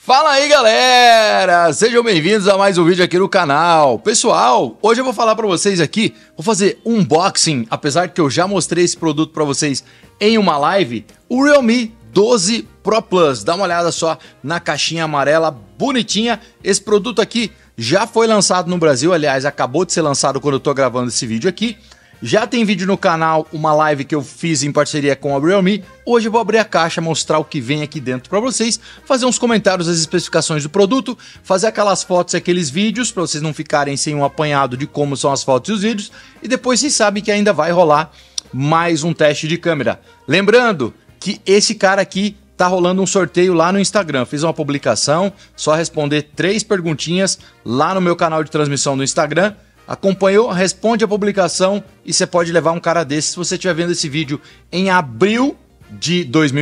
Fala aí, galera! Sejam bem-vindos a mais um vídeo aqui no canal. Pessoal, hoje eu vou falar para vocês aqui, vou fazer um unboxing, apesar que eu já mostrei esse produto para vocês em uma live, o Realme 12 Pro Plus. Dá uma olhada só na caixinha amarela, bonitinha. Esse produto aqui já foi lançado no Brasil, aliás, acabou de ser lançado quando eu tô gravando esse vídeo aqui. Já tem vídeo no canal, uma live que eu fiz em parceria com a Realme. Hoje eu vou abrir a caixa, mostrar o que vem aqui dentro para vocês, fazer uns comentários das especificações do produto, fazer aquelas fotos e aqueles vídeos para vocês não ficarem sem um apanhado de como são as fotos e os vídeos. E depois vocês sabem que ainda vai rolar mais um teste de câmera. Lembrando que esse cara aqui tá rolando um sorteio lá no Instagram. Fiz uma publicação, só responder 3 perguntinhas lá no meu canal de transmissão no Instagram. Acompanhou, responde a publicação e você pode levar um cara desse. Se você estiver vendo esse vídeo em abril de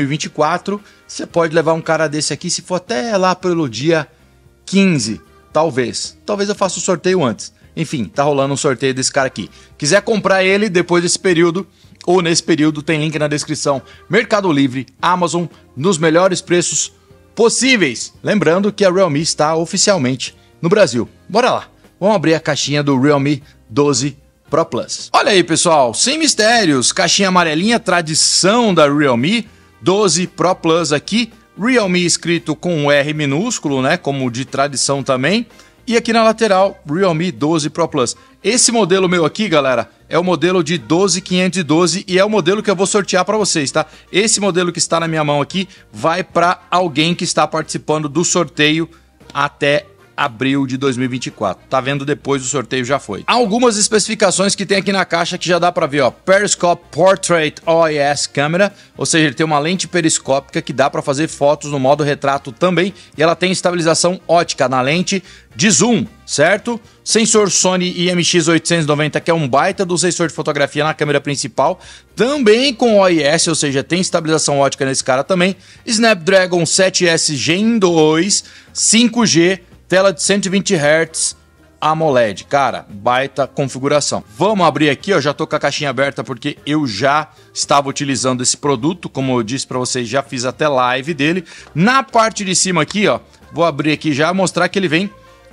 2024, você pode levar um cara desse aqui, se for até lá pelo dia 15, talvez. Talvez eu faça o sorteio antes. Enfim, tá rolando um sorteio desse cara aqui. Quiser comprar ele depois desse período, ou nesse período, tem link na descrição. Mercado Livre, Amazon, nos melhores preços possíveis. Lembrando que a Realme está oficialmente no Brasil. Bora lá. Vamos abrir a caixinha do Realme 12 Pro Plus. Olha aí, pessoal, sem mistérios, caixinha amarelinha, tradição da Realme 12 Pro Plus aqui. Realme escrito com um R minúsculo, né, como de tradição também. E aqui na lateral, Realme 12 Pro Plus. Esse modelo meu aqui, galera, é o modelo de 12512 e é o modelo que eu vou sortear para vocês, tá? Esse modelo que está na minha mão aqui vai para alguém que está participando do sorteio até abril de 2024. Tá vendo depois, o sorteio já foi. Algumas especificações que tem aqui na caixa que já dá para ver, ó. Periscope Portrait OIS Camera, ou seja, ele tem uma lente periscópica que dá para fazer fotos no modo retrato também, e ela tem estabilização ótica na lente de zoom, certo? Sensor Sony IMX890, que é um baita do sensor de fotografia na câmera principal, também com OIS, ou seja, tem estabilização ótica nesse cara também. Snapdragon 7S Gen 2, 5G, tela de 120 Hz, AMOLED. Cara, baita configuração. Vamos abrir aqui, ó, já tô com a caixinha aberta porque eu já estava utilizando esse produto, como eu disse para vocês, já fiz até live dele. Na parte de cima aqui, ó, vou abrir aqui já, mostrar que ele vem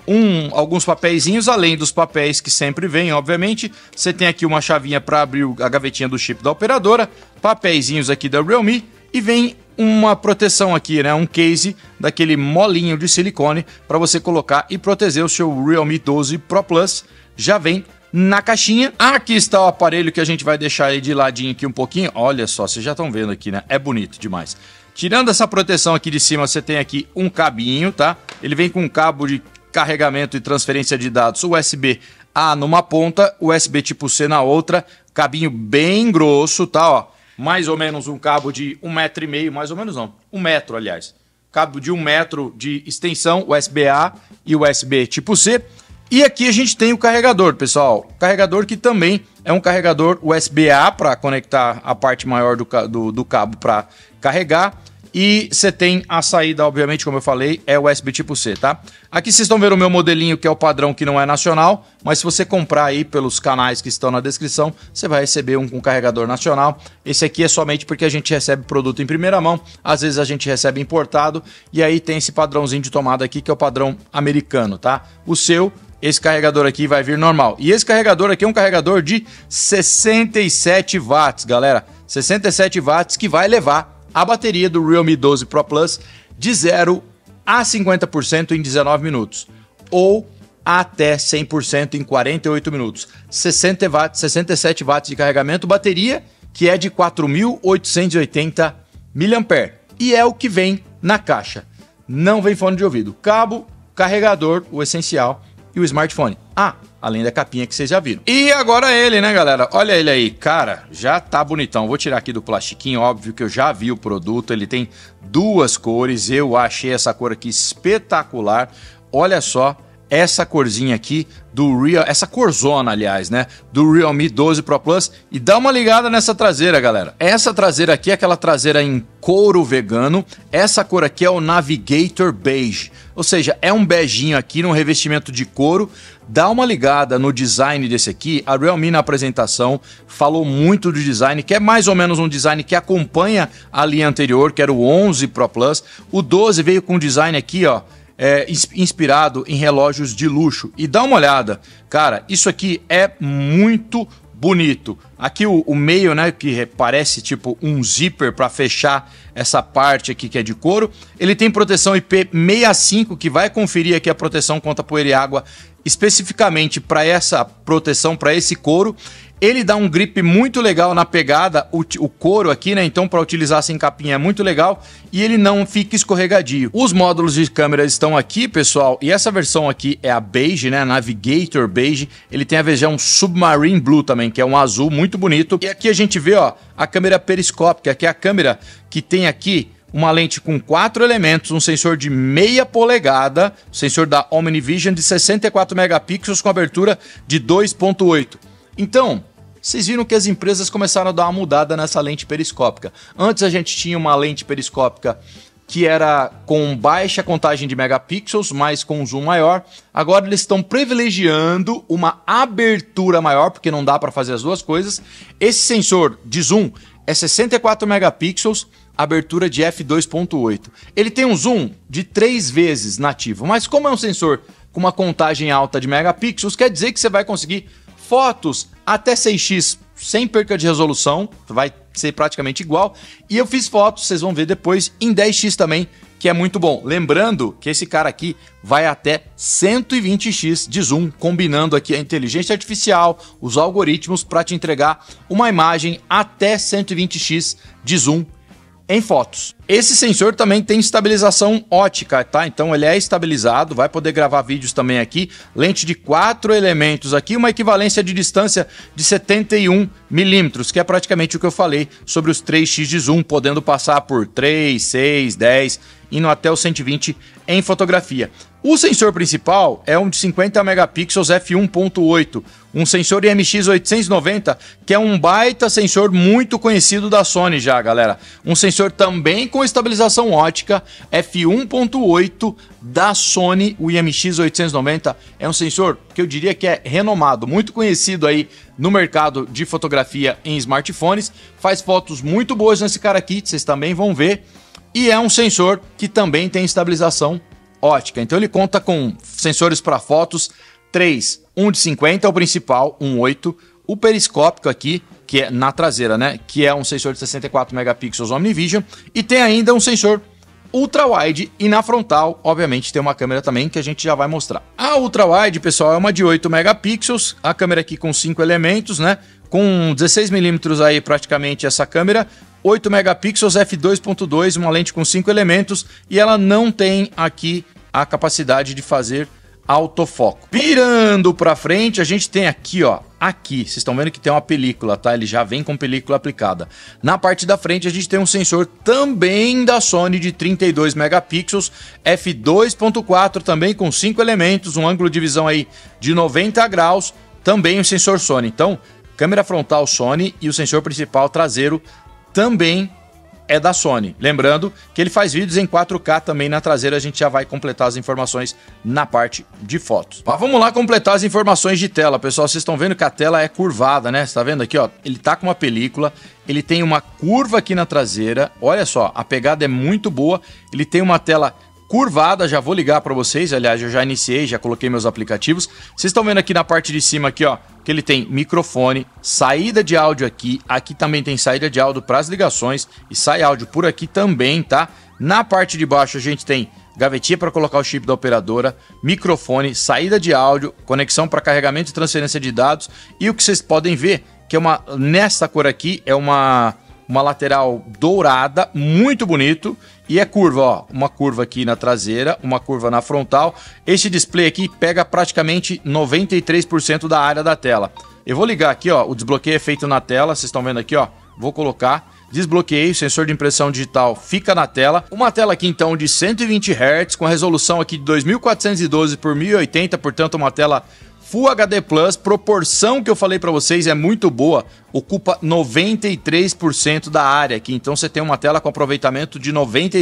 alguns papeizinhos, além dos papéis que sempre vem, obviamente. Você tem aqui uma chavinha para abrir a gavetinha do chip da operadora, papeizinhos aqui da Realme e vem uma proteção aqui, né? Um case daquele molinho de silicone para você colocar e proteger o seu Realme 12 Pro Plus. Já vem na caixinha. Aqui está o aparelho que a gente vai deixar aí de ladinho aqui um pouquinho. Olha só, vocês já estão vendo aqui, né? É bonito demais. Tirando essa proteção aqui de cima, você tem aqui um cabinho, tá? Ele vem com um cabo de carregamento e transferência de dados USB-A numa ponta, USB tipo C na outra, cabinho bem grosso, tá? Ó, mais ou menos um cabo de 1,5 m, mais ou menos não, 1 metro, aliás. Cabo de 1 metro de extensão, USB-A e USB tipo C. E aqui a gente tem o carregador, pessoal. Carregador que também é um carregador USB-A para conectar a parte maior do cabo para carregar. E você tem a saída, obviamente, como eu falei, é USB tipo C, tá? Aqui vocês estão vendo o meu modelinho, que é o padrão, que não é nacional, mas se você comprar aí pelos canais que estão na descrição, você vai receber um carregador nacional. Esse aqui é somente porque a gente recebe produto em primeira mão, às vezes a gente recebe importado, e aí tem esse padrãozinho de tomada aqui, que é o padrão americano, tá? O seu, esse carregador aqui vai vir normal. E esse carregador aqui é um carregador de 67 watts, galera. 67 watts que vai levar a bateria do Realme 12 Pro Plus de 0 a 50% em 19 minutos ou até 100% em 48 minutos. 60 watts, 67 watts de carregamento, bateria que é de 4.880 mAh. E é o que vem na caixa. Não vem fone de ouvido, cabo, carregador, o essencial, e o smartphone. Ah, além da capinha que vocês já viram. E agora ele, né, galera? Olha ele aí. Cara, já tá bonitão. Vou tirar aqui do plastiquinho. Óbvio que eu já vi o produto. Ele tem 2 cores. Eu achei essa cor aqui espetacular. Olha só essa corzinha aqui do essa corzona, aliás, né, do Realme 12 Pro Plus, e dá uma ligada nessa traseira, galera. Essa traseira aqui é aquela traseira em couro vegano, essa cor aqui é o Navigator Beige, ou seja, é um beijinho aqui num revestimento de couro. Dá uma ligada no design desse aqui. A Realme na apresentação falou muito do design, que é mais ou menos um design que acompanha a linha anterior, que era o 11 Pro Plus. O 12 veio com um design aqui, ó, inspirado em relógios de luxo. E dá uma olhada, cara, isso aqui é muito bonito. Aqui o meio, né, que parece tipo um zíper para fechar essa parte aqui que é de couro. Ele tem proteção IP65, que vai conferir aqui a proteção contra poeira e água especificamente para essa proteção, para esse couro. Ele dá um grip muito legal na pegada, o couro aqui, né? Então, para utilizar sem capinha é muito legal e ele não fica escorregadio. Os módulos de câmera estão aqui, pessoal, e essa versão aqui é a Beige, né? Navigator Beige. Ele tem a versão Submarine Blue também, que é um azul muito bonito. E aqui a gente vê, ó, a câmera periscópica, que é a câmera que tem aqui uma lente com 4 elementos, um sensor de meia polegada, sensor da OmniVision de 64 megapixels com abertura de 2.8. Então, vocês viram que as empresas começaram a dar uma mudada nessa lente periscópica. Antes a gente tinha uma lente periscópica que era com baixa contagem de megapixels, mas com zoom maior. Agora eles estão privilegiando uma abertura maior, porque não dá para fazer as duas coisas. Esse sensor de zoom é 64 megapixels, abertura de f2.8. Ele tem um zoom de 3 vezes nativo, mas como é um sensor com uma contagem alta de megapixels, quer dizer que você vai conseguir fotos até 6x sem perca de resolução, vai ser praticamente igual. E eu fiz fotos, vocês vão ver depois, em 10x também, que é muito bom. Lembrando que esse cara aqui vai até 120x de zoom, combinando aqui a inteligência artificial, os algoritmos para te entregar uma imagem até 120x de zoom em fotos. Esse sensor também tem estabilização ótica, tá? Então ele é estabilizado, vai poder gravar vídeos também aqui. Lente de 4 elementos aqui, uma equivalência de distância de 71 milímetros, que é praticamente o que eu falei sobre os 3x de zoom, podendo passar por 3, 6, 10, indo até os 120 em fotografia. O sensor principal é um de 50 megapixels f1.8, um sensor IMX890, que é um baita sensor muito conhecido da Sony já, galera. Um sensor também com estabilização ótica f1.8 da Sony, o IMX890. É um sensor que eu diria que é renomado, muito conhecido aí no mercado de fotografia em smartphones. Faz fotos muito boas nesse cara aqui, vocês também vão ver. E é um sensor que também tem estabilização ótica. Então ele conta com sensores para fotos, 3, um de 50 é o principal, 1.8, o periscópico aqui, que é na traseira, né, que é um sensor de 64 megapixels OmniVision, e tem ainda um sensor ultra-wide, e na frontal, obviamente, tem uma câmera também que a gente já vai mostrar. A ultra-wide, pessoal, é uma de 8 megapixels, a câmera aqui com 5 elementos, né, com 16 milímetros aí praticamente essa câmera, 8 megapixels f2.2, uma lente com 5 elementos, e ela não tem aqui a capacidade de fazer autofoco. Virando para frente, a gente tem aqui, ó, aqui, vocês estão vendo que tem uma película, tá? Ele já vem com película aplicada. Na parte da frente a gente tem um sensor também da Sony de 32 megapixels, f2.4 também com 5 elementos, um ângulo de visão aí de 90 graus, também um sensor Sony. Então, câmera frontal Sony e o sensor principal traseiro também é da Sony. Lembrando que ele faz vídeos em 4K também na traseira, a gente já vai completar as informações na parte de fotos. Mas vamos lá completar as informações de tela, pessoal. Vocês estão vendo que a tela é curvada, né? Você tá vendo aqui, ó? Ele tá com uma película, ele tem uma curva aqui na traseira. Olha só, a pegada é muito boa. Ele tem uma tela curvada, já vou ligar para vocês, aliás, eu já iniciei, já coloquei meus aplicativos. Vocês estão vendo aqui na parte de cima aqui, ó, que ele tem microfone, saída de áudio aqui, aqui também tem saída de áudio para as ligações e sai áudio por aqui também, tá? Na parte de baixo a gente tem gavetinha para colocar o chip da operadora, microfone, saída de áudio, conexão para carregamento e transferência de dados, e o que vocês podem ver que é nessa cor aqui é uma lateral dourada, muito bonito, e é curva, ó, uma curva aqui na traseira, uma curva na frontal. Este display aqui pega praticamente 93% da área da tela. Eu vou ligar aqui, ó, o desbloqueio é feito na tela, vocês estão vendo aqui, ó, vou colocar. desbloqueei, o sensor de impressão digital fica na tela. Uma tela aqui então de 120 Hz, com a resolução aqui de 2412 por 1080, portanto uma tela Full HD+, proporção que eu falei para vocês é muito boa, ocupa 93% da área aqui, então você tem uma tela com aproveitamento de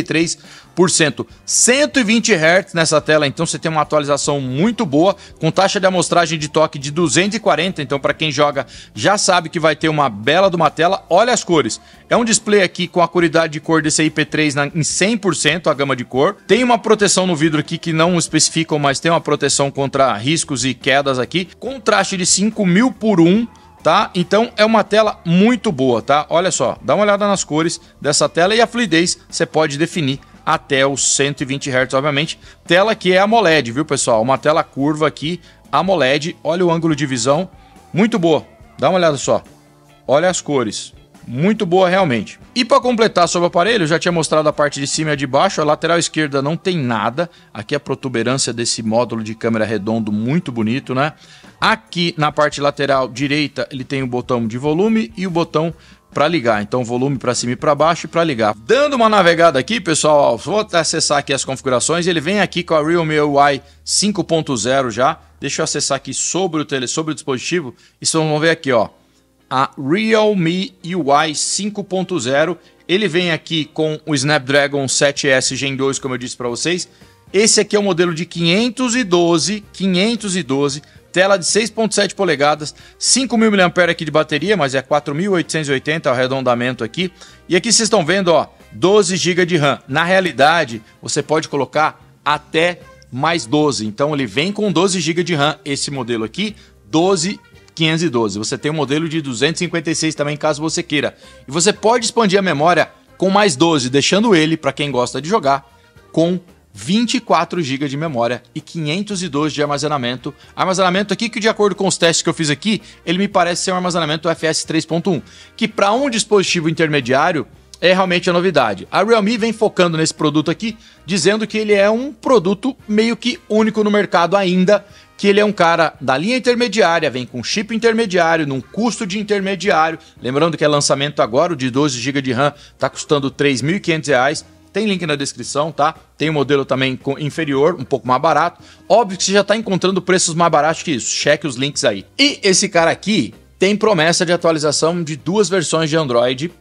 93%, 120 Hz nessa tela, então você tem uma atualização muito boa, com taxa de amostragem de toque de 240, então para quem joga já sabe que vai ter uma bela de uma tela. Olha as cores, é um display aqui com a qualidade de cor desse IP3 em 100% a gama de cor, tem uma proteção no vidro aqui que não especificam, mas tem uma proteção contra riscos e quedas aqui, contraste de 5000 por 1, tá? Então é uma tela muito boa, tá? Olha só, dá uma olhada nas cores dessa tela e a fluidez você pode definir até os 120 Hz, obviamente. Tela que é AMOLED, viu, pessoal? Uma tela curva aqui, AMOLED. Olha o ângulo de visão, muito boa. Dá uma olhada só. Olha as cores. Muito boa realmente. E para completar sobre o aparelho, eu já tinha mostrado a parte de cima e a de baixo. A lateral esquerda não tem nada. Aqui a protuberância desse módulo de câmera redondo, muito bonito, né? Aqui na parte lateral direita ele tem o botão de volume e o botão para ligar. Então volume para cima e para baixo e para ligar. Dando uma navegada aqui, pessoal, vou acessar aqui as configurações. Ele vem aqui com a Realme UI 5.0 já. Deixa eu acessar aqui sobre o dispositivo. E vocês vão ver aqui, ó. A Realme UI 5.0, ele vem aqui com o Snapdragon 7S Gen 2, como eu disse para vocês. Esse aqui é o modelo de 512, tela de 6.7 polegadas, 5.000 mAh aqui de bateria, mas é 4.880 o arredondamento aqui. E aqui vocês estão vendo, ó, 12 GB de RAM. Na realidade, você pode colocar até mais 12. Então ele vem com 12 GB de RAM, esse modelo aqui, 512. Você tem um modelo de 256 também, caso você queira. E você pode expandir a memória com mais 12, deixando ele, para quem gosta de jogar, com 24 GB de memória e 512 de armazenamento. Armazenamento aqui que, de acordo com os testes que eu fiz aqui, ele me parece ser um armazenamento UFS 3.1, que para um dispositivo intermediário é realmente a novidade. A Realme vem focando nesse produto aqui, dizendo que ele é um produto meio que único no mercado ainda, que ele é um cara da linha intermediária, vem com chip intermediário, num custo de intermediário. Lembrando que é lançamento agora, o de 12 GB de RAM está custando R$ 3.500. Tem link na descrição, tá? Tem um modelo também inferior, um pouco mais barato. Óbvio que você já está encontrando preços mais baratos que isso. Cheque os links aí. E esse cara aqui tem promessa de atualização de 2 versões de Android.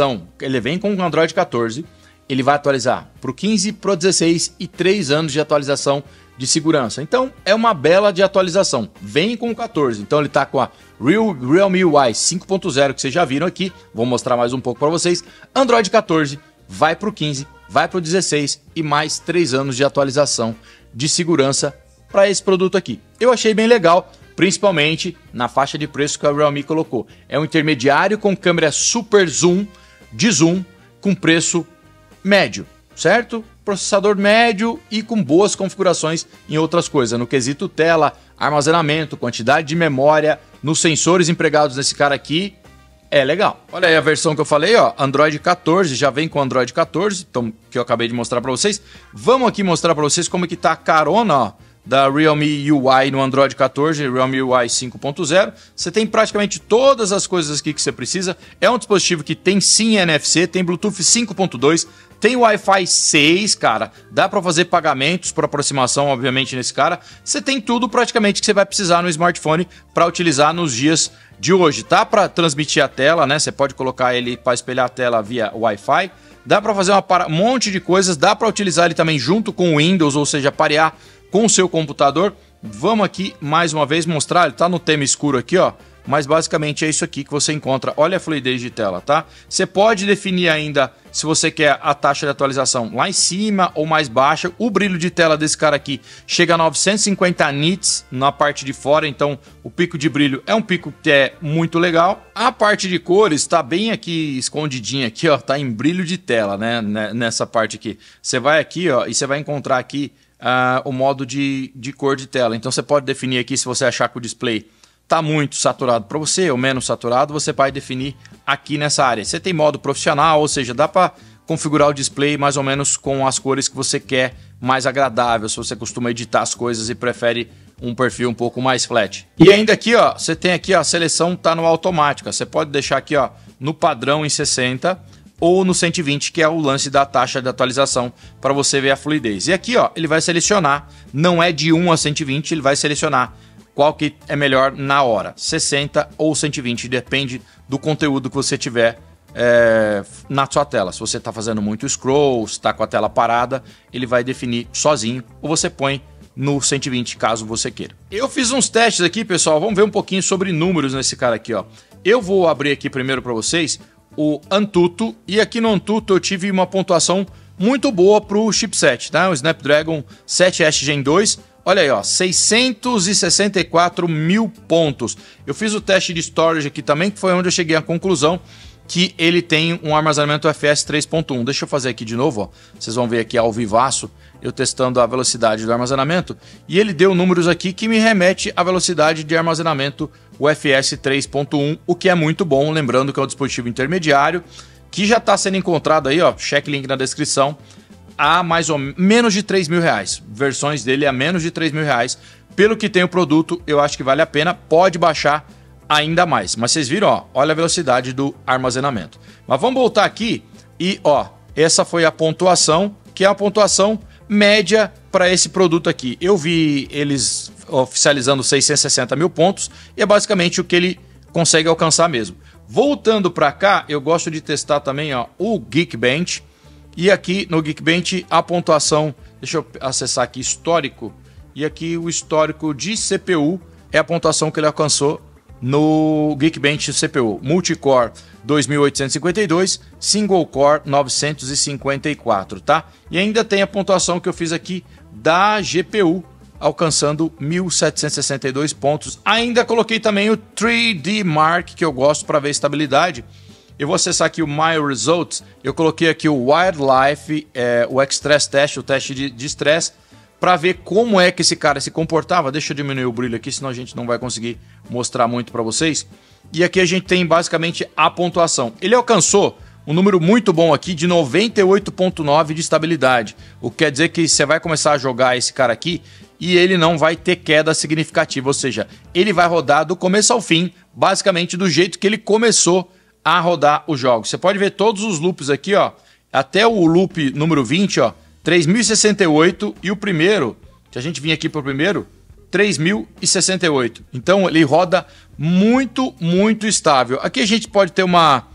Ele vem com o Android 14. Ele vai atualizar para o 15, para o 16 e 3 anos de atualização de segurança. Então é uma bela de atualização. Vem com o 14. Então ele está com a Realme UI 5.0 que vocês já viram aqui. Vou mostrar mais um pouco para vocês. Android 14 vai para o 15, vai para o 16 e mais 3 anos de atualização de segurança para esse produto aqui. Eu achei bem legal, principalmente na faixa de preço que a Realme colocou. É um intermediário com câmera super zoom, de zoom, com preço médio, certo? Processador médio e com boas configurações em outras coisas, no quesito tela, armazenamento, quantidade de memória, nos sensores empregados nesse cara aqui, é legal. Olha aí a versão que eu falei, ó, Android 14, já vem com Android 14, então, que eu acabei de mostrar para vocês. Vamos aqui mostrar para vocês como que tá a carona, ó, da Realme UI no Android 14, Realme UI 5.0. Você tem praticamente todas as coisas aqui que você precisa. É um dispositivo que tem sim NFC, tem Bluetooth 5.2, tem Wi-Fi 6, cara. Dá para fazer pagamentos por aproximação, obviamente, nesse cara. Você tem tudo praticamente que você vai precisar no smartphone para utilizar nos dias de hoje. Tá para transmitir a tela, né? Você pode colocar ele para espelhar a tela via Wi-Fi. Dá para fazer um monte de coisas. Dá para utilizar ele também junto com o Windows, ou seja, parear com o seu computador. Vamos aqui mais uma vez mostrar, ele tá no tema escuro aqui, ó, mas basicamente é isso aqui que você encontra. Olha a fluidez de tela, tá? Você pode definir ainda se você quer a taxa de atualização lá em cima ou mais baixa. O brilho de tela desse cara aqui chega a 950 nits na parte de fora, então o pico de brilho é um pico que é muito legal. A parte de cores tá bem aqui escondidinha aqui, ó, tá em brilho de tela, né, nessa parte aqui. Você vai aqui, ó, e você vai encontrar aqui o modo de cor de tela. Então você pode definir aqui, se você achar que o display está muito saturado para você ou menos saturado, você vai definir aqui nessa área. Você tem modo profissional, ou seja, dá para configurar o display mais ou menos com as cores que você quer, mais agradável, se você costuma editar as coisas e prefere um perfil um pouco mais flat. E ainda aqui, ó, você tem aqui, ó, a seleção tá no automática. Você pode deixar aqui, ó, no padrão em 60. ou no 120, que é o lance da taxa de atualização para você ver a fluidez. E aqui, ó, ele vai selecionar, não é de 1 a 120, ele vai selecionar qual que é melhor na hora, 60 ou 120, depende do conteúdo que você tiver na sua tela. Se você está fazendo muito scroll, se está com a tela parada, ele vai definir sozinho, ou você põe no 120, caso você queira. Eu fiz uns testes aqui, pessoal, vamos ver um pouquinho sobre números nesse cara aqui, ó. Eu vou abrir aqui primeiro para vocês o Antutu, e aqui no Antutu eu tive uma pontuação muito boa para o chipset, tá? O Snapdragon 7S Gen 2, olha aí, ó, 664 mil pontos. Eu fiz o teste de storage aqui também, que foi onde eu cheguei à conclusão que ele tem um armazenamento UFS 3.1. Deixa eu fazer aqui de novo, ó. Vocês vão ver aqui ao vivaço, eu testando a velocidade do armazenamento, e ele deu números aqui que me remete à velocidade de armazenamento UFS 3.1, o que é muito bom, lembrando que é um dispositivo intermediário, que já está sendo encontrado aí, ó, check link na descrição, a mais ou menos de 3 mil reais. Versões dele a menos de 3 mil reais. Pelo que tem o produto, eu acho que vale a pena, pode baixar ainda mais. Mas vocês viram, ó, olha a velocidade do armazenamento. Mas vamos voltar aqui e, ó, essa foi a pontuação, que é a pontuação média para esse produto aqui. Eu vi eles oficializando 660 mil pontos e é basicamente o que ele consegue alcançar mesmo. Voltando para cá, eu gosto de testar também, ó, o Geekbench. E aqui no Geekbench a pontuação, deixa eu acessar aqui histórico, e aqui o histórico de CPU é a pontuação que ele alcançou no Geekbench CPU. Multicore 2852, Single Core 954, tá? E ainda tem a pontuação que eu fiz aqui da GPU, alcançando 1762 pontos. Ainda coloquei também o 3D Mark, que eu gosto para ver estabilidade. Eu vou acessar aqui o My Results, eu coloquei aqui o Wildlife, o X-Stress Test, o teste de estresse, para ver como é que esse cara se comportava. Deixa eu diminuir o brilho aqui, senão a gente não vai conseguir mostrar muito para vocês. E aqui a gente tem basicamente a pontuação. Ele alcançou um número muito bom aqui de 98,9 de estabilidade, o que quer dizer que você vai começar a jogar esse cara aqui e ele não vai ter queda significativa, ou seja, ele vai rodar do começo ao fim, basicamente do jeito que ele começou a rodar os jogos. Você pode ver todos os loops aqui, ó, até o loop número 20, ó, 3068, e o primeiro, que a gente vinha aqui para o primeiro, 3068. Então ele roda muito, muito estável. Aqui a gente pode ter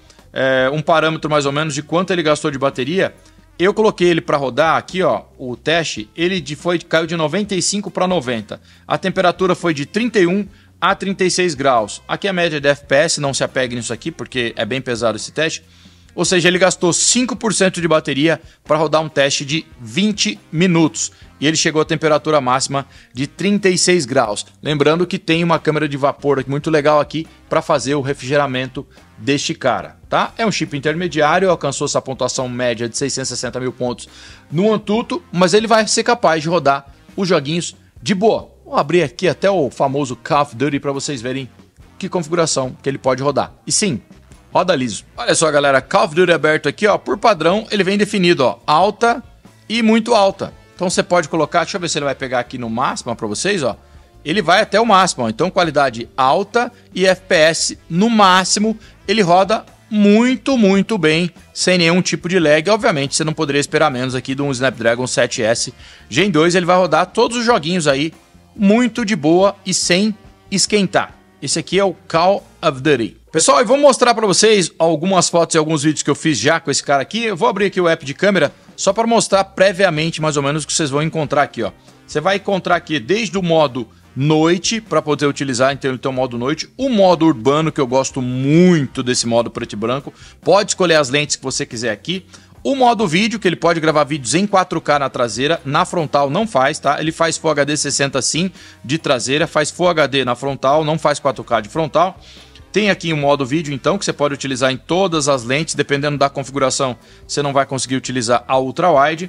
um parâmetro mais ou menos de quanto ele gastou de bateria. Eu coloquei ele para rodar aqui, ó, o teste, caiu de 95 para 90. A temperatura foi de 31 a 36 graus. Aqui é a média de FPS, não se apegue nisso aqui porque é bem pesado esse teste. Ou seja, ele gastou 5% de bateria para rodar um teste de 20 minutos. E ele chegou à temperatura máxima de 36 graus. Lembrando que tem uma câmera de vapor muito legal aqui para fazer o refrigeramento deste cara, tá? É um chip intermediário, alcançou essa pontuação média de 660 mil pontos no Antutu, mas ele vai ser capaz de rodar os joguinhos de boa. Vou abrir aqui até o famoso Call of Duty para vocês verem que configuração que ele pode rodar. E sim, roda liso. Olha só, galera, Call of Duty aberto aqui, ó, por padrão, ele vem definido, ó, alta e muito alta. Então você pode colocar, deixa eu ver se ele vai pegar aqui no máximo para vocês, ó. Ele vai até o máximo, ó. Então qualidade alta e FPS no máximo, ele roda muito, muito bem, sem nenhum tipo de lag. Obviamente, você não poderia esperar menos aqui de um Snapdragon 7S Gen 2, ele vai rodar todos os joguinhos aí muito de boa e sem esquentar. Esse aqui é o Call of Duty. Pessoal, eu vou mostrar para vocês algumas fotos e alguns vídeos que eu fiz já com esse cara aqui. Eu vou abrir aqui o app de câmera só para mostrar previamente mais ou menos o que vocês vão encontrar aqui, ó. Você vai encontrar aqui desde o modo noite para poder utilizar, então o modo noite, o modo urbano, que eu gosto muito desse modo preto e branco. Pode escolher as lentes que você quiser aqui. O modo vídeo, que ele pode gravar vídeos em 4K na traseira, na frontal não faz, tá? Ele faz Full HD 60 sim, de traseira, faz Full HD na frontal, não faz 4K de frontal. Tem aqui um modo vídeo, então, que você pode utilizar em todas as lentes, dependendo da configuração, você não vai conseguir utilizar a ultra-wide.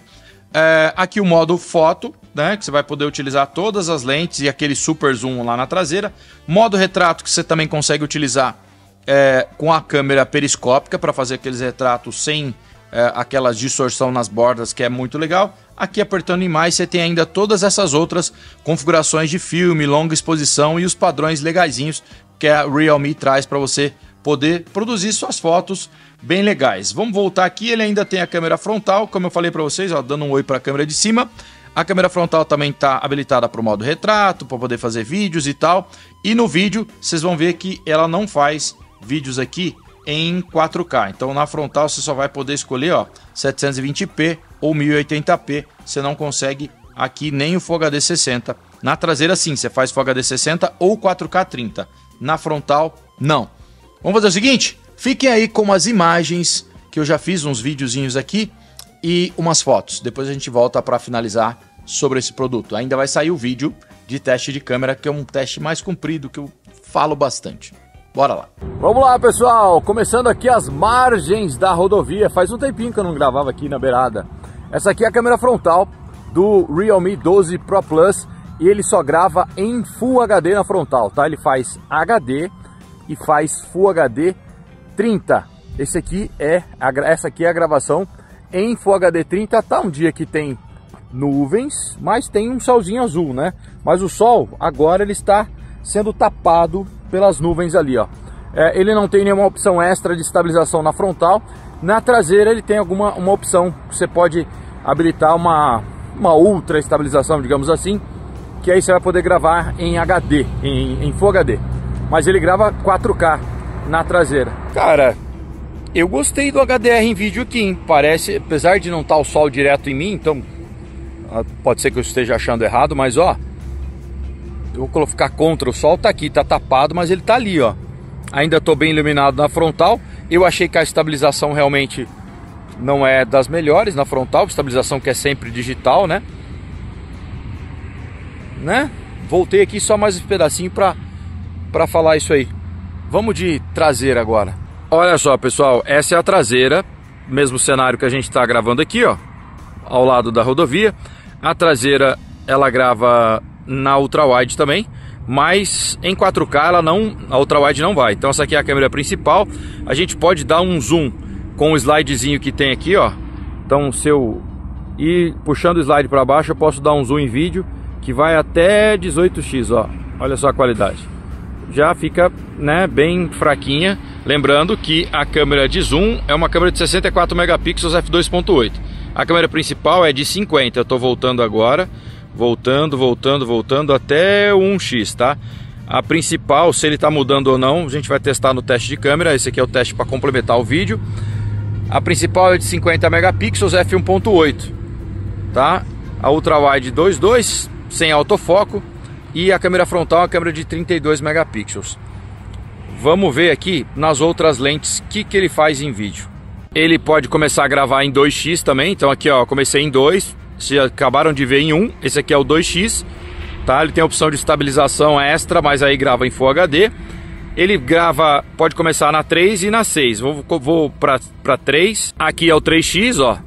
Aqui o modo foto, né, que você vai poder utilizar todas as lentes e aquele super zoom lá na traseira. Modo retrato, que você também consegue utilizar com a câmera periscópica para fazer aqueles retratos sem aquela distorção nas bordas, que é muito legal. Aqui apertando em mais, você tem ainda todas essas outras configurações de filme, longa exposição e os padrões legaisinhos que a Realme traz para você poder produzir suas fotos bem legais. Vamos voltar aqui, ele ainda tem a câmera frontal, como eu falei para vocês, ó, dando um oi para a câmera de cima. A câmera frontal também está habilitada para o modo retrato, para poder fazer vídeos e tal. E no vídeo, vocês vão ver que ela não faz vídeos aqui em 4K. Então na frontal você só vai poder escolher, ó, 720p ou 1080p. Você não consegue aqui nem o Full HD 60. Na traseira sim, você faz Full HD 60 ou 4K 30. Na frontal, não. Vamos fazer o seguinte? Fiquem aí com as imagens, que eu já fiz uns videozinhos aqui, e umas fotos. Depois a gente volta para finalizar sobre esse produto. Ainda vai sair o vídeo de teste de câmera, que é um teste mais comprido, que eu falo bastante. Bora lá. Vamos lá, pessoal. Começando aqui as margens da rodovia. Faz um tempinho que eu não gravava aqui na beirada. Essa aqui é a câmera frontal do Realme 12 Pro Plus. E ele só grava em Full HD na frontal, tá? Ele faz HD e faz Full HD 30. Essa aqui é a gravação em Full HD 30. Tá um dia que tem nuvens, mas tem um solzinho azul, né? Mas o sol agora ele está sendo tapado pelas nuvens ali, ó. Ele não tem nenhuma opção extra de estabilização na frontal. Na traseira ele tem uma opção que você pode habilitar uma ultra estabilização, digamos assim, que aí você vai poder gravar em HD, em Full HD. Mas ele grava 4K na traseira. Cara, eu gostei do HDR em vídeo aqui, hein? Parece, apesar de não estar o sol direto em mim, então pode ser que eu esteja achando errado, mas ó, eu vou ficar contra o sol, tá aqui, tá tapado, mas ele tá ali, ó. Ainda tô bem iluminado na frontal. Eu achei que a estabilização realmente não é das melhores na frontal, estabilização que é sempre digital, né? Voltei aqui só mais um pedacinho pra falar isso aí. Vamos de traseira agora. Olha só, pessoal, essa é a traseira, mesmo cenário que a gente tá gravando aqui, ó, ao lado da rodovia. A traseira, ela grava na ultra-wide também, mas em 4K ela não, a ultra-wide não vai. Então essa aqui é a câmera principal. A gente pode dar um zoom com o slidezinho que tem aqui, ó. Então se eu ir puxando o slide para baixo, eu posso dar um zoom em vídeo que vai até 18x, ó. Olha só a qualidade. Já fica, né, bem fraquinha. Lembrando que a câmera de zoom é uma câmera de 64 megapixels f2.8. A câmera principal é de 50. Eu tô voltando agora. Voltando até o 1x, tá? A principal, se ele tá mudando ou não, a gente vai testar no teste de câmera. Esse aqui é o teste para complementar o vídeo. A principal é de 50 megapixels f1.8, tá? A ultra-wide 2.2, sem autofoco. E a câmera frontal é uma câmera de 32 megapixels. Vamos ver aqui nas outras lentes o que ele faz em vídeo. Ele pode começar a gravar em 2x também. Então aqui, ó, comecei em 2. Vocês acabaram de ver em 1. Esse aqui é o 2x, tá? Ele tem a opção de estabilização extra, mas aí grava em Full HD. Ele grava, pode começar na 3 e na 6. Vou para 3. Aqui é o 3x, ó.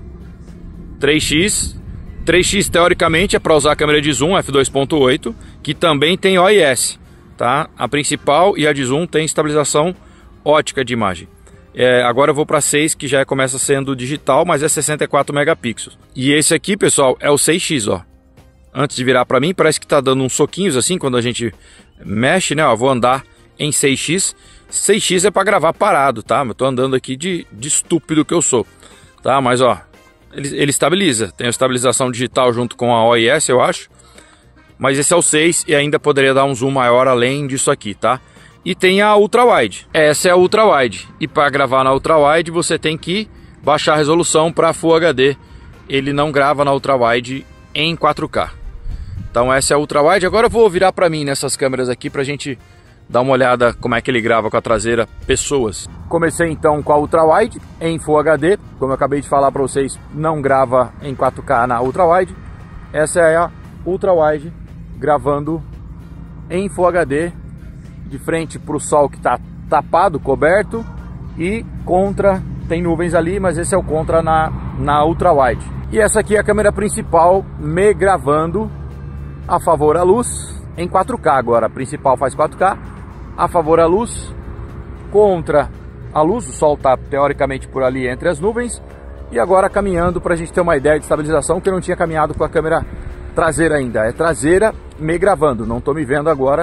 3x. 3x teoricamente é para usar a câmera de zoom f2.8, que também tem OIS, tá? A principal e a de zoom tem estabilização ótica de imagem. Agora eu vou para 6, que já começa sendo digital, mas é 64 megapixels. E esse aqui, pessoal, é o 6x, ó. Antes de virar para mim, parece que tá dando uns soquinhos assim quando a gente mexe, né? Ó, vou andar em 6x. 6x é para gravar parado, tá? Eu tô andando aqui de estúpido que eu sou, tá? Mas ó, ele estabiliza. Tem a estabilização digital junto com a OIS, eu acho. Mas esse é o 6 e ainda poderia dar um zoom maior além disso aqui, tá? E tem a ultra-wide. Essa é a ultra-wide. E para gravar na ultra-wide você tem que baixar a resolução para Full HD. Ele não grava na ultra-wide em 4K. Então essa é a ultra-wide. Agora eu vou virar para mim nessas câmeras aqui pra gente dar uma olhada como é que ele grava com a traseira pessoas. Comecei então com a ultra-wide em Full HD. Como eu acabei de falar para vocês, não grava em 4K na ultra-wide. Essa é a ultra-wide gravando em Full HD, de frente para o sol que está tapado, coberto, e contra, tem nuvens ali, mas esse é o contra na ultra-wide. E essa aqui é a câmera principal me gravando a favor à luz em 4K agora. A principal faz 4K, a favor à luz, contra a luz, o sol está teoricamente por ali entre as nuvens, e agora caminhando para a gente ter uma ideia de estabilização, que eu não tinha caminhado com a câmera traseira ainda. É traseira me gravando, não estou me vendo agora,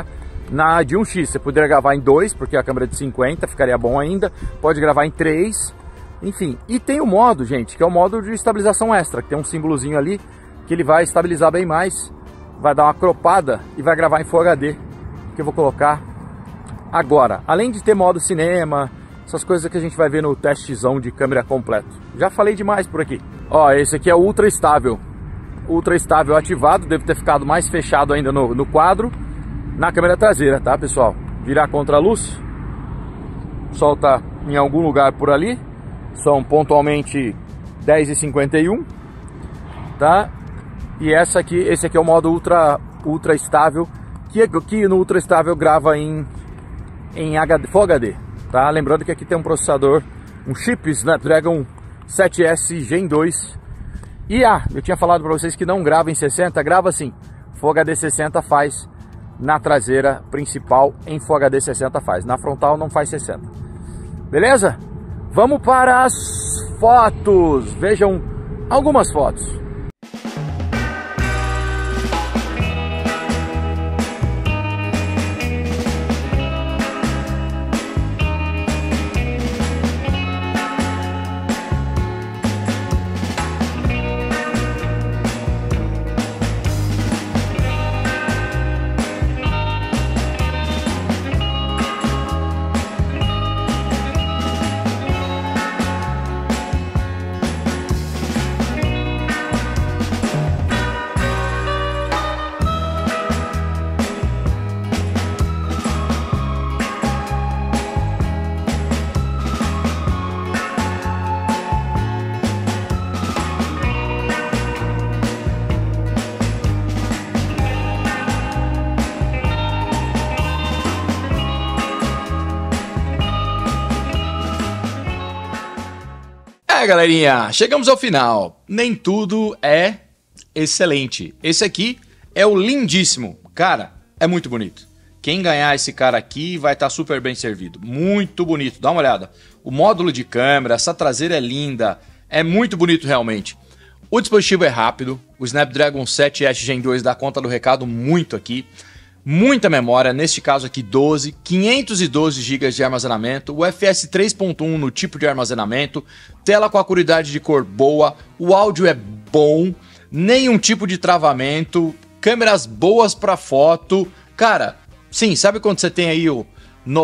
Na de 1x você poderia gravar em 2, porque a câmera é de 50 ficaria bom ainda. Pode gravar em 3, enfim. E tem o modo, gente, que é o modo de estabilização extra, que tem um símbolozinho ali, que ele vai estabilizar bem mais, vai dar uma cropada e vai gravar em Full HD, que eu vou colocar agora. Além de ter modo cinema, essas coisas que a gente vai ver no testzão de câmera completo. Já falei demais por aqui. Ó, esse aqui é o ultra estável. Ultra estável ativado, deve ter ficado mais fechado ainda no quadro. Na câmera traseira, tá, pessoal? Virar contra a luz. Solta em algum lugar por ali. São pontualmente 10h51, tá? E esse aqui é o modo ultra estável, que no ultra estável grava em Full HD, tá? Lembrando que aqui tem um processador, um chip Snapdragon 7S Gen 2. E eu tinha falado para vocês que não grava em 60, grava sim. Full HD 60 faz na traseira principal, em Full HD 60 faz. Na frontal não faz 60. Beleza? Vamos para as fotos. Vejam algumas fotos. Galerinha, chegamos ao final. Nem tudo é excelente. Esse aqui é o lindíssimo. Cara, é muito bonito. Quem ganhar esse cara aqui vai estar super bem servido. Muito bonito, dá uma olhada. O módulo de câmera, essa traseira é linda. É muito bonito realmente. O dispositivo é rápido. O Snapdragon 7S Gen 2 dá conta do recado muito aqui. Muita memória, neste caso aqui 512 GB de armazenamento, o UFS 3.1 no tipo de armazenamento, tela com acuidade de cor boa, o áudio é bom, nenhum tipo de travamento, câmeras boas para foto. Cara, sim, sabe quando você tem aí o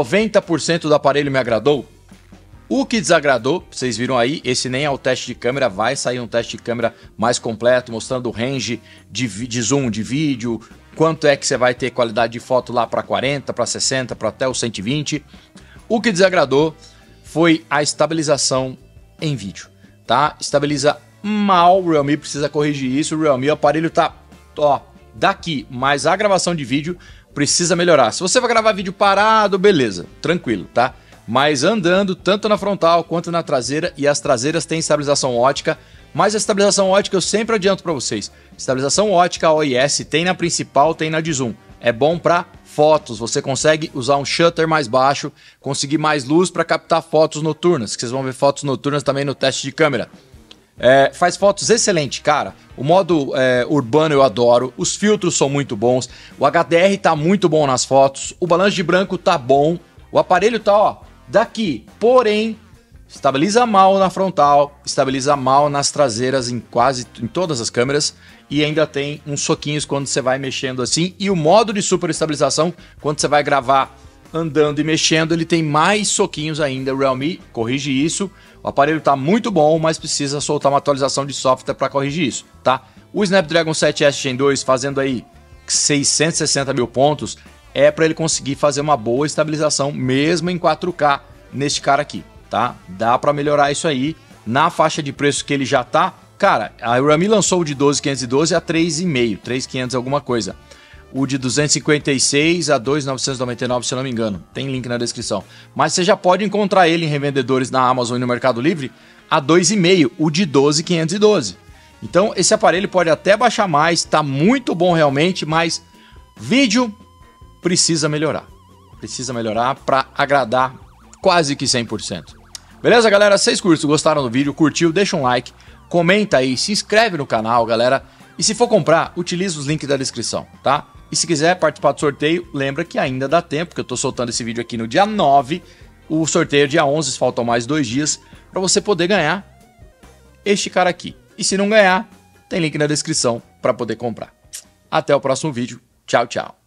90% do aparelho me agradou? O que desagradou, vocês viram aí, esse nem é o teste de câmera, vai sair um teste de câmera mais completo, mostrando o range de zoom de vídeo, quanto é que você vai ter qualidade de foto lá para 40, para 60, para até o 120. O que desagradou foi a estabilização em vídeo, tá? Estabiliza mal, o Realme precisa corrigir isso, o Realme, o aparelho tá, ó, daqui, mas a gravação de vídeo precisa melhorar. Se você vai gravar vídeo parado, beleza, tranquilo, tá? Mas andando, tanto na frontal quanto na traseira, e as traseiras têm estabilização ótica, mas a estabilização ótica eu sempre adianto para vocês. Estabilização ótica OIS tem na principal, tem na de zoom. É bom para fotos, você consegue usar um shutter mais baixo, conseguir mais luz para captar fotos noturnas, que vocês vão ver fotos noturnas também no teste de câmera. Faz fotos excelente, cara. O modo urbano eu adoro, os filtros são muito bons, o HDR tá muito bom nas fotos, o balanço de branco tá bom, o aparelho tá, ó, daqui, porém estabiliza mal na frontal, estabiliza mal nas traseiras em quase em todas as câmeras e ainda tem uns soquinhos quando você vai mexendo assim. E o modo de super estabilização, quando você vai gravar andando e mexendo, ele tem mais soquinhos ainda. O Realme corrige isso. O aparelho está muito bom, mas precisa soltar uma atualização de software para corrigir isso, tá? O Snapdragon 7S Gen 2 fazendo aí 660 mil pontos é para ele conseguir fazer uma boa estabilização mesmo em 4K neste cara aqui. Tá? Dá para melhorar isso aí na faixa de preço que ele já tá. Cara, a Realme lançou o de 12.512 a 3.500, 3.500 alguma coisa. O de 256 a 2.999, se eu não me engano. Tem link na descrição. Mas você já pode encontrar ele em revendedores na Amazon e no Mercado Livre a 2.500, o de 12.512. Então esse aparelho pode até baixar mais, tá muito bom realmente, mas vídeo precisa melhorar. Precisa melhorar para agradar quase que 100%. Beleza, galera? Vocês gostaram do vídeo, curtiu, deixa um like, comenta aí, se inscreve no canal, galera. E se for comprar, utiliza os links da descrição, tá? E se quiser participar do sorteio, lembra que ainda dá tempo, porque eu tô soltando esse vídeo aqui no dia 9, o sorteio é dia 11, faltam mais 2 dias, para você poder ganhar este cara aqui. E se não ganhar, tem link na descrição para poder comprar. Até o próximo vídeo. Tchau, tchau.